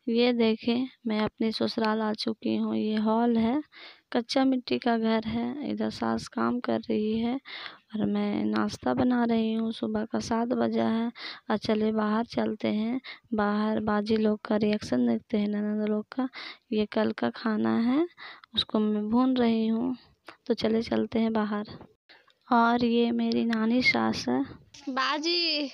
ये देखें, मैं अपने ससुराल आ चुकी हूँ। ये हॉल है, कच्चा मिट्टी का घर है। इधर सास काम कर रही है और मैं नाश्ता बना रही हूँ। सुबह का 7 बजा है और चले बाहर चलते हैं। बाहर बाजी लोग का रिएक्शन देखते हैं, ननद लोग का। ये कल का खाना है, उसको मैं भून रही हूँ, तो चले चलते हैं बाहर। और ये मेरी नानी सास है। बाजी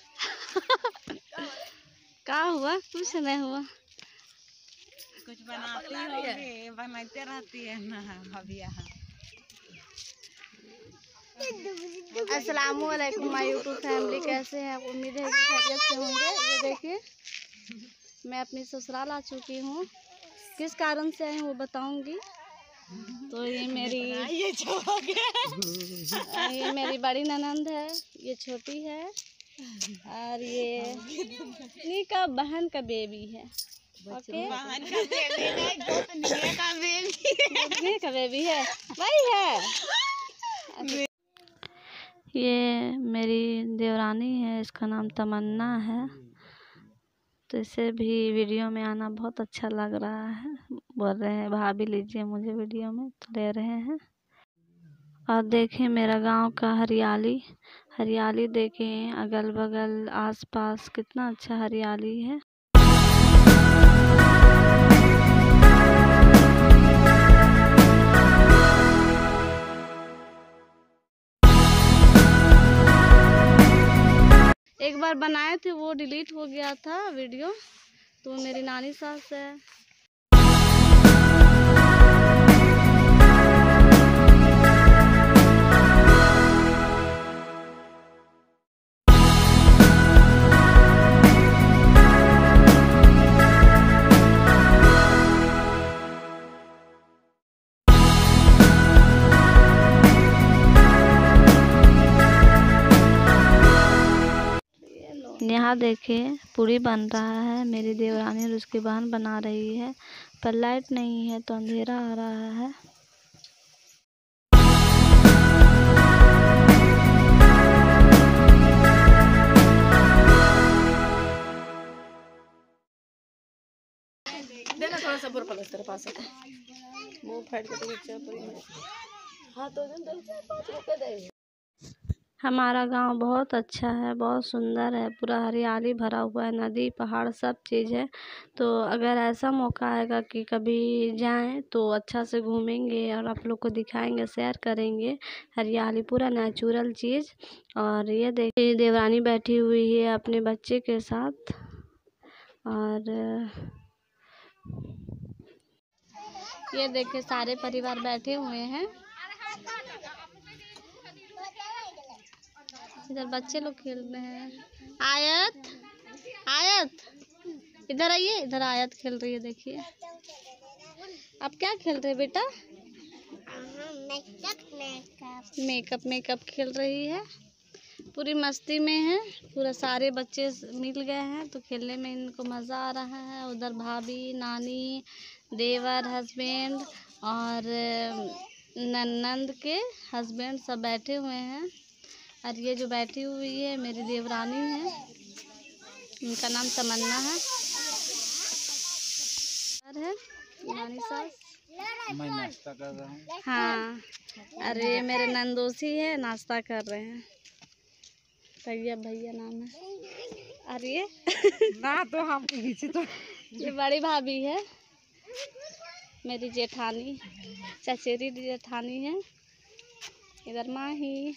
क्या हुआ? कुछ नहीं हुआ। कुछ बनाती होगी, बनाते रहती है ना भैया। अस्सलाम वालेकुम माय यूट्यूब फैमिली, कैसे हैं आप? उम्मीद है कि खैरियत से होंगे। ये देखिए, मैं अपनी ससुराल आ चुकी हूँ। किस कारण से आई हूँ वो बताऊंगी। तो ये मेरी बड़ी ननंद है, ये छोटी है, और ये नीका बहन का बेबी है। ओके, बहन का बेबी नहीं, गोतनी का बेबी। गोतनी का बेबी है, वही है। ये मेरी देवरानी है, इसका नाम तमन्ना है। तो इसे भी वीडियो में आना बहुत अच्छा लग रहा है। बोल रहे हैं भाभी लीजिए मुझे वीडियो में, तो ले रहे हैं। और देखें मेरा गांव का हरियाली, हरियाली देखें, अगल बगल आसपास कितना अच्छा हरियाली है। एक बार बनाए थे, वो डिलीट हो गया था वीडियो। तो मेरी नानी सास है। यहाँ देखें, पूरी बन रहा है। मेरी देवरानी और उसकी बहन बना रही है, पर लाइट नहीं है तो अंधेरा आ रहा है। देना थोड़ा सा बुर पलस्तर पास है। मुंह फाड़ के तो हाँ तो दे 5 रुपए दे। हमारा गांव बहुत अच्छा है, बहुत सुंदर है, पूरा हरियाली भरा हुआ है, नदी पहाड़ सब चीज़ है। तो अगर ऐसा मौका आएगा कि कभी जाएं तो अच्छा से घूमेंगे और आप लोग को दिखाएंगे, शेयर करेंगे हरियाली, पूरा नेचुरल चीज़। और ये देखिए, देवरानी बैठी हुई है अपने बच्चे के साथ। और ये देखिए, सारे परिवार बैठे हुए हैं। इधर बच्चे लोग खेल रहे हैं। आयत, आयत इधर आइए, इधर आयत खेल रही है। देखिए, आप क्या खेल रहे हैं बेटा? मेकअप खेल रही है, पूरी मस्ती में है। पूरा सारे बच्चे मिल गए हैं तो खेलने में इनको मज़ा आ रहा है। उधर भाभी, नानी, देवर, हस्बैंड और ननंद के हस्बैंड सब बैठे हुए हैं। और ये जो बैठी हुई है मेरी देवरानी है, उनका नाम तमन्ना है। नानी सास, मैं नाश्ता कर रहा हूँ। हाँ, अरे ये मेरे नंदोसी है, नाश्ता कर रहे हैं। तैयब भैया नाम है। और ये ना तो हम पीछे तो ये बड़ी भाभी है, मेरी जेठानी, चचेरी जेठानी है। इधर माही।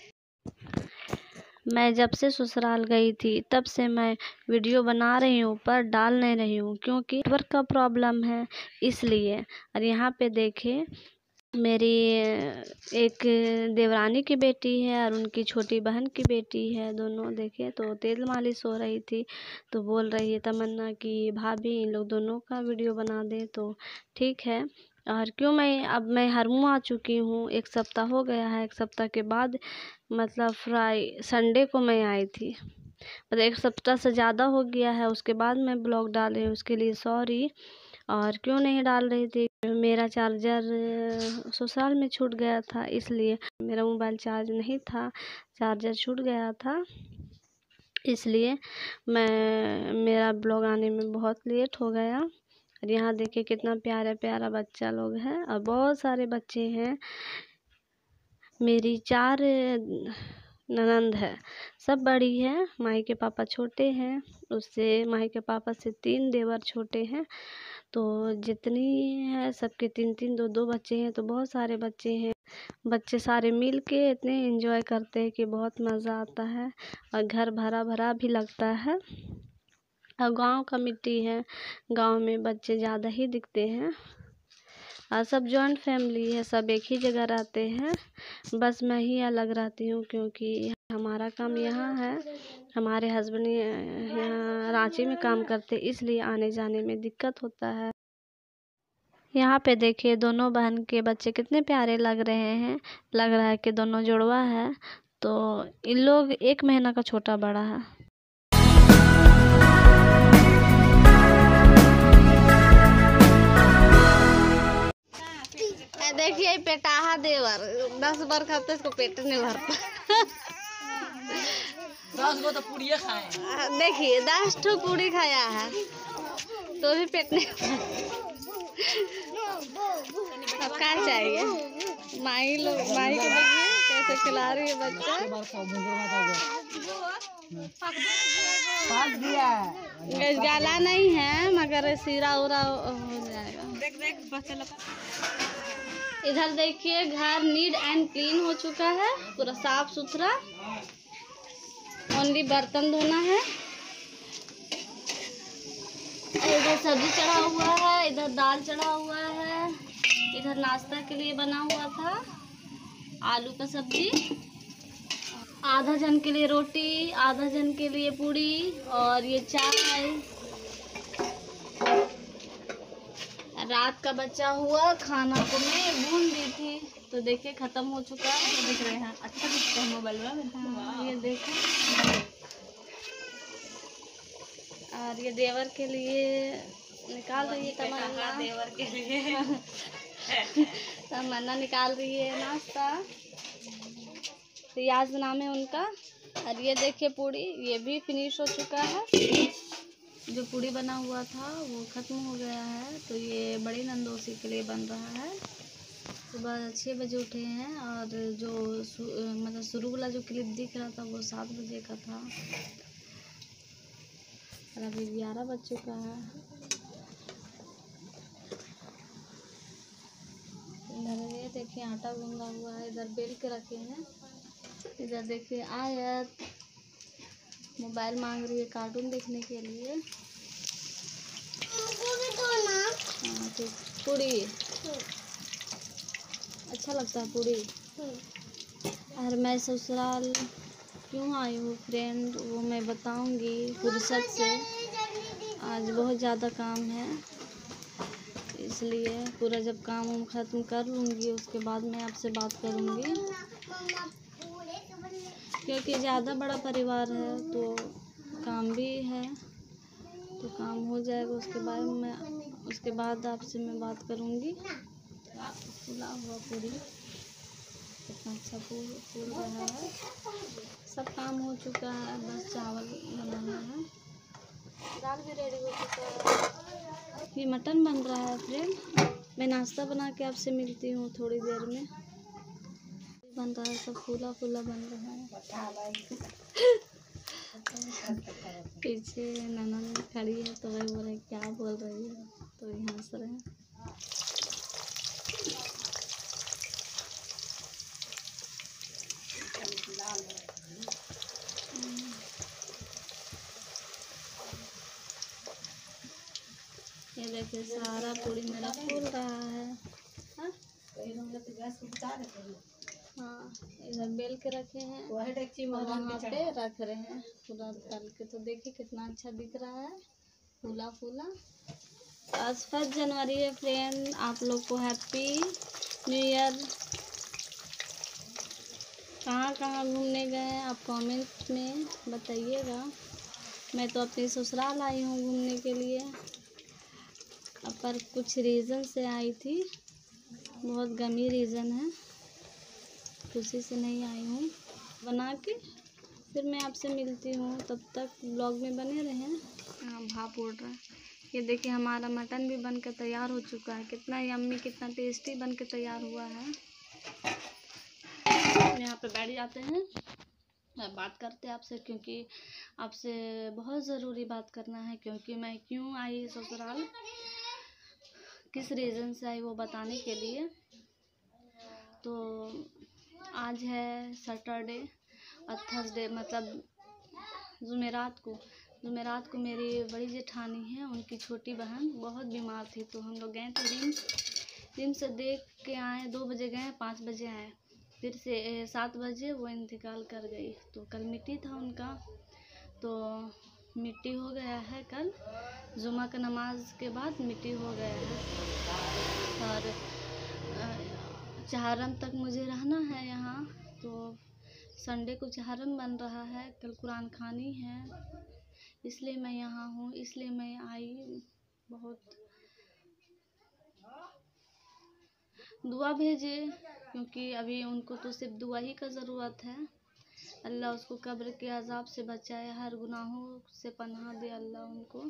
मैं जब से ससुराल गई थी तब से मैं वीडियो बना रही हूँ, पर डाल नहीं रही हूँ क्योंकि नेटवर्क का प्रॉब्लम है, इसलिए। और यहाँ पे देखें, मेरी एक देवरानी की बेटी है और उनकी छोटी बहन की बेटी है, दोनों देखे तो तेल मालिश हो रही थी। तो बोल रही है तमन्ना कि भाभी इन लोग दोनों का वीडियो बना दे, तो ठीक है। और क्यों मैं हरमू आ चुकी हूँ, 1 सप्ताह हो गया है। 1 सप्ताह के बाद मतलब संडे को मैं आई थी, मतलब 1 सप्ताह से ज़्यादा हो गया है। उसके बाद मैं ब्लॉग डाल रही हूँ, उसके लिए सॉरी। और क्यों नहीं डाल रही थी, मेरा चार्जर ससुराल में छूट गया था, इसलिए मेरा मोबाइल चार्ज नहीं था, चार्जर छूट गया था, इसलिए मेरा ब्लॉग आने में बहुत लेट हो गया। और यहाँ देखिए कितना प्यारा प्यारा बच्चा लोग है और बहुत सारे बच्चे हैं। मेरी 4 ननंद है, सब बड़ी है। माई के पापा छोटे हैं, उससे माई के पापा से 3 देवर छोटे हैं। तो जितनी है सबके 3-3 2-2 बच्चे हैं, तो बहुत सारे बच्चे हैं। बच्चे सारे मिल के इतने एंजॉय करते हैं कि बहुत मज़ा आता है और घर भरा भरा भी लगता है। और गांव का मिट्टी है, गांव में बच्चे ज़्यादा ही दिखते हैं और सब जॉइंट फैमिली है, सब एक ही जगह रहते हैं। बस मैं ही अलग रहती हूँ क्योंकि हमारा काम यहाँ है। हमारे हस्बैंड यहाँ रांची में काम करते, इसलिए आने जाने में दिक्कत होता है। यहाँ पे देखिए दोनों बहन के बच्चे कितने प्यारे लग रहे हैं। लग रहा है कि दोनों जुड़वा है। तो इन लोग 1 महीना का छोटा बड़ा है। देखिए पेटाहा देवर 10 बार खाते इसको पेट नहीं भरता। 10 गो तो पूड़िया खाए। देखिए 10 ठो पूड़ी खाया है तो भी पेट नहीं। अब क्या चाहिए? माई के देखिए कैसे खिला रही है बच्चा। गाला नहीं है मगर सीरा उरा हो जाएगा। देख बच्चा लोग। इधर देखिए घर नीट एंड क्लीन हो चुका है, पूरा साफ सुथरा। ओनली बर्तन धोना है। इधर सब्जी चढ़ा हुआ है, इधर दाल चढ़ा हुआ है, इधर नाश्ता के लिए बना हुआ था आलू का सब्जी। आधा जन के लिए रोटी, आधा जन के लिए पूड़ी और ये चाय। रात का बचा हुआ खाना को मैं भून दी थी, तो देखिए खत्म हो चुका है। तो दिख रहे हैं, अच्छा दिखता है मोबाइल में। ये देखो। और ये देवर के लिए निकाल रही है तमन्ना। देवर के लिए तमन्ना निकाल रही है नाश्ता। रियाज नाम है उनका। और ये देखिए पूड़ी, ये भी फिनिश हो चुका है। जो पूड़ी बना हुआ था वो ख़त्म हो गया है। तो ये बड़ी नंदोसी के लिए बन रहा है। सुबह 6 बजे उठे हैं और जो मतलब शुरू वाला जो क्लिप दिख रहा था वो 7 बजे का था और अभी 11 बज चुका है। इधर ये देखिए आटा गूंदा हुआ है, इधर बेल के रखे हैं। इधर देखिए आयत मोबाइल मांग रही है कार्टून देखने के लिए। हाँ ठीक। पूड़ी अच्छा लगता है पूड़ी। और मैं ससुराल क्यों आई हूँ फ्रेंड, वो मैं बताऊंगी फुर्सत से। आज बहुत ज़्यादा काम है, इसलिए पूरा जब काम ख़त्म कर लूँगी उसके बाद मैं आपसे बात करूँगी। क्योंकि ज़्यादा बड़ा परिवार है तो काम भी है, तो काम हो जाएगा उसके बाद आपसे मैं बात करूँगी। फूला हुआ पूरी कितना अच्छा फूल रहा है। सब काम हो चुका है, बस चावल बनाना है। दाल भी रेडी हो चुका है। ये मटन बन रहा है फ्रेंड। मैं नाश्ता बना के आपसे मिलती हूँ थोड़ी देर में। बन रहा है, सब फूला फूला बन रहा है। पीछे ननद खड़ी है तो वही बोल रहे क्या बोल रही है, तो ये हंस रहे हैं। ये देखिए सारा पूरी मेरा फूल रहा है। हाँ इधर बेल के रखे हैं और वहाँ पे रख रहे हैं पूरा तल के। तो देखिए कितना अच्छा दिख रहा है फूला फूला। आज 1 जनवरी है फ्रेंड, आप लोग को हैप्पी न्यू ईयर। कहाँ कहाँ घूमने गए आप कमेंट में बताइएगा। मैं तो अपने ससुराल आई हूँ घूमने के लिए, पर कुछ रीज़न से आई थी, बहुत गंभीर रीज़न है, खुशी से नहीं आई हूँ। बना के फिर मैं आपसे मिलती हूँ, तब तक ब्लॉग में बने रहें। हाँ, भाप उड़ रहा है। ये देखिए हमारा मटन भी बनकर तैयार हो चुका है। कितना यम्मी, कितना टेस्टी बनकर तैयार हुआ है। यहाँ पे बैठ जाते हैं, बात करते हैं आपसे, क्योंकि आपसे बहुत ज़रूरी बात करना है। क्योंकि मैं क्यों आई ससुराल, किस रीज़न से आई, वो बताने के लिए। तो आज है सैटरडे और थर्सडे, मतलब जुमेरात को मेरी बड़ी जेठानी है, उनकी छोटी बहन बहुत बीमार थी। तो हम लोग गए थे रिम्स से देख के आए। 2 बजे गए, 5 बजे आए। फिर से 7 बजे वो इंतकाल कर गई। तो कल मिट्टी था उनका, तो मिट्टी हो गया है। कल जुमा का नमाज के बाद मिट्टी हो गया है। और चहारम तक मुझे रहना है यहाँ। तो संडे को चहारम बन रहा है, कल कुरान खानी है, इसलिए मैं यहाँ हूँ, इसलिए मैं आई। बहुत दुआ भेजे, क्योंकि अभी उनको तो सिर्फ दुआ ही का ज़रूरत है। अल्लाह उसको कब्र के अजाब से बचाए, हर गुनाहों से पनाह दे अल्लाह उनको,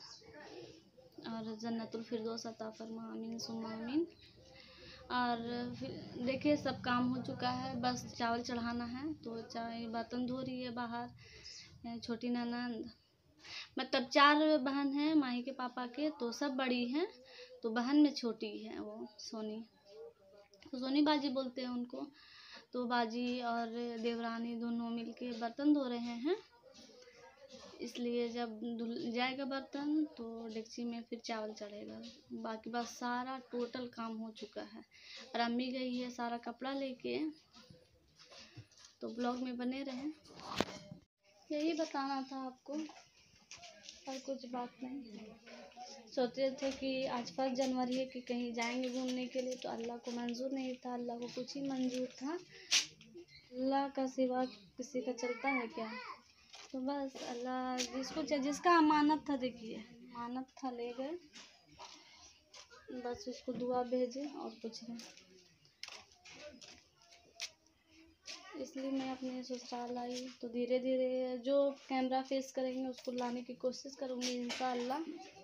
और जन्नतुल फिरदौस अता फरमा, आमीन सुम्मा आमीन। और फिर देखिए सब काम हो चुका है, बस चावल चढ़ाना है। तो चाय बर्तन धो रही है बाहर छोटी ननद। मतलब 4 बहन हैं माही के पापा के, तो सब बड़ी हैं। तो बहन में छोटी है वो सोनी, तो सोनी बाजी बोलते हैं उनको। तो बाजी और देवरानी दोनों मिलके बर्तन धो रहे हैं। इसलिए जब धुल जाएगा बर्तन तो डेगची में फिर चावल चढ़ेगा। बाकी बस सारा टोटल काम हो चुका है। और अम्मी गई है सारा कपड़ा लेके। तो ब्लॉग में बने रहें, यही बताना था आपको, और कुछ बात नहीं। सोचे थे कि आज 1 जनवरी है कि कहीं जाएंगे घूमने के लिए, तो अल्लाह को मंजूर नहीं था। अल्लाह को कुछ ही मंजूर था, अल्लाह का सिवा किसी का चलता है क्या। तो बस अल्लाह जिसका अमानत था, देखिए अमानत था, ले गए। बस उसको दुआ भेजे और कुछ नहीं। इसलिए मैं अपने ससुराल आई। तो धीरे धीरे जो कैमरा फेस करेंगे उसको लाने की कोशिश करूँगी इंशाअल्लाह।